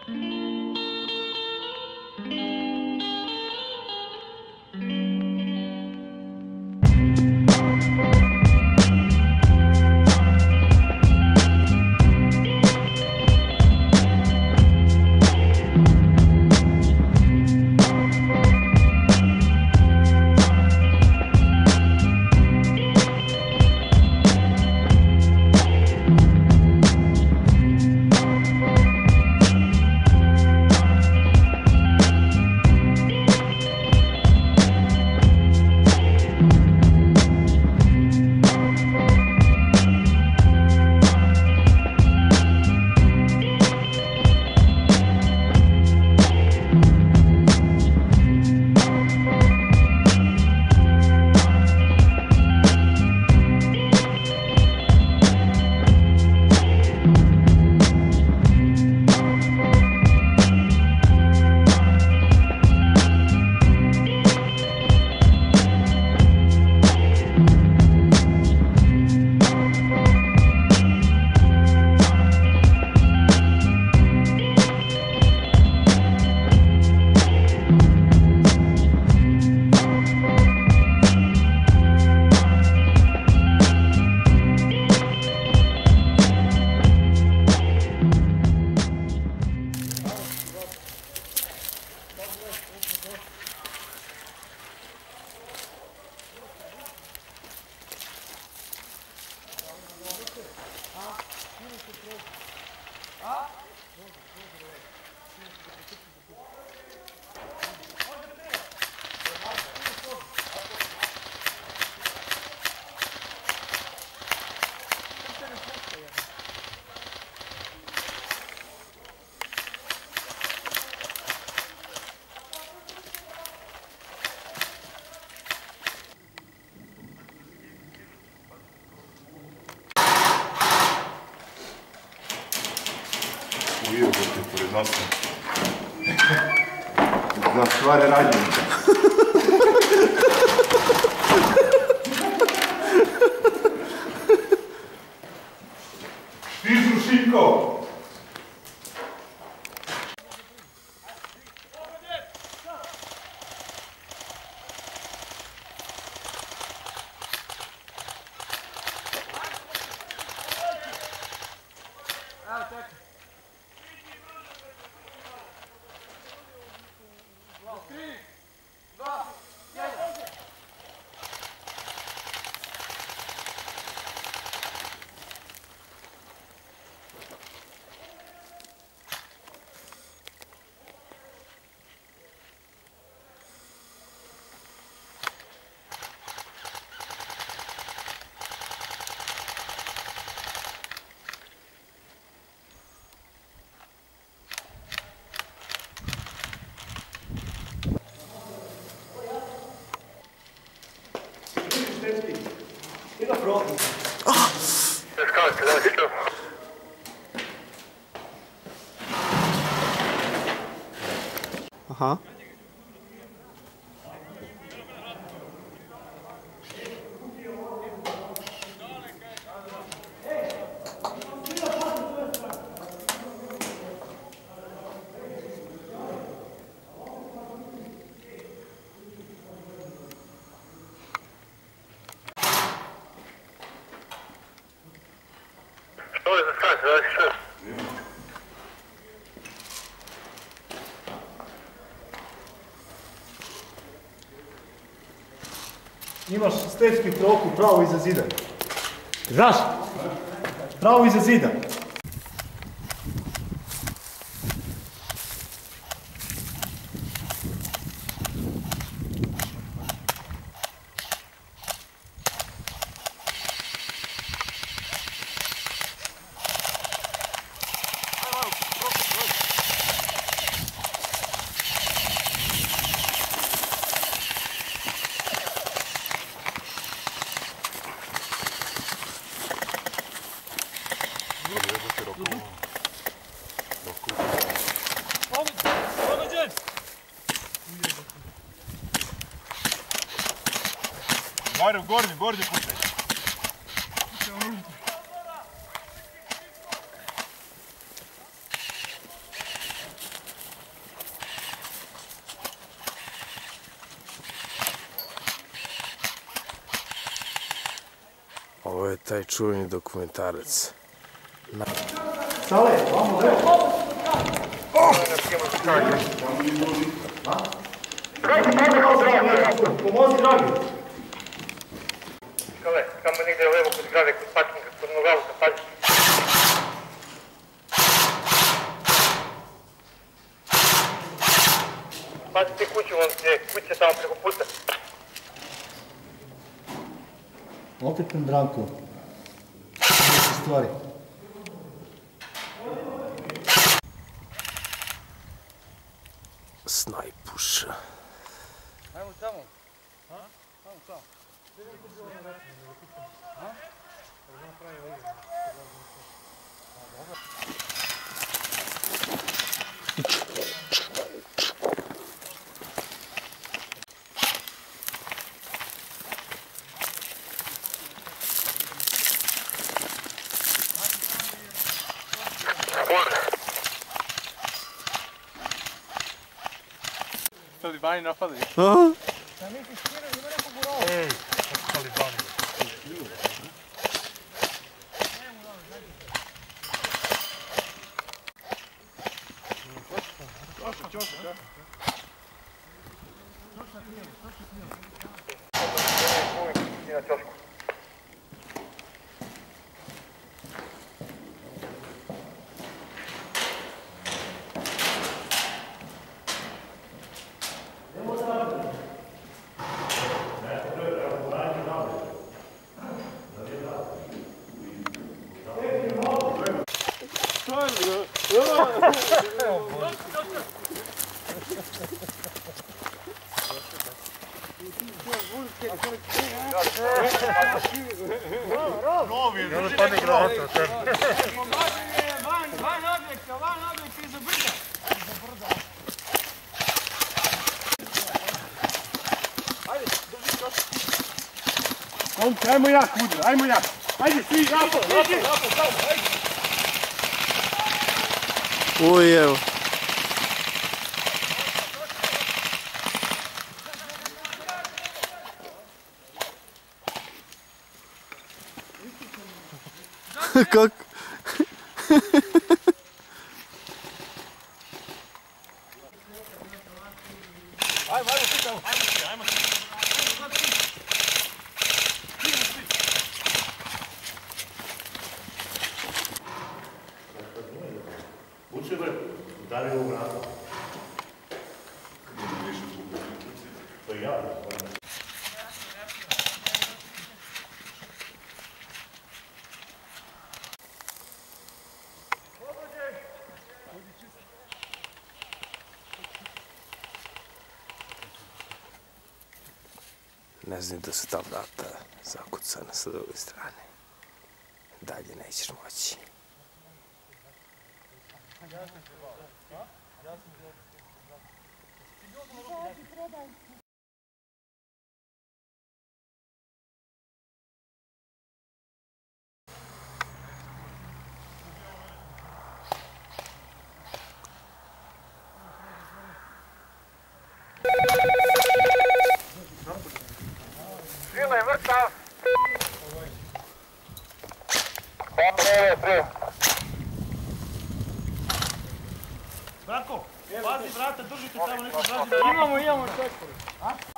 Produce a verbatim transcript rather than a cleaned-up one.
Uvijek je pored nosa. Znam stvari rađenja. Stižu Šinko! Ima problem. Skakajte, da, hitno. Aha. Što je za skakajte, da, što? Imaš stepski troku pravo iza zida. Znaš? Pravo iza zida. Mare, u gornji, gornji pušaj. je taj čuveni dokumentarac. Sale, vamo vrlo. Pomozi, dragi. Kale, tamo negdje levo kod zgrade, kod parkinga, kod Nogaluka, pazi. Pazi te kuću, on je kuća tamo preko puta. Opet nam Branko. Neke stvari. Snajpuša. Ajmo tamo. Ha? Ajmo tamo. Ha? Talibani napadaju. Ej, talibani. Momci, ajmo jak, Mudro, ajmo jak. Ajde, svi, napol, napol, napol, napol, ajde. Uj, evo. Kako? Ajmo, ajmo, svi tamo. Ajmo svi, ajmo svi. Uči bre, udari u vrata. To je ja. Ne znam da su ta vrata zakucana sa druge strane. Dalje nećeš moći. Žila je mrtav. Ovo je Branko, pazi vrata, držite tamo neko zađe. Imamo, imamo čekaj.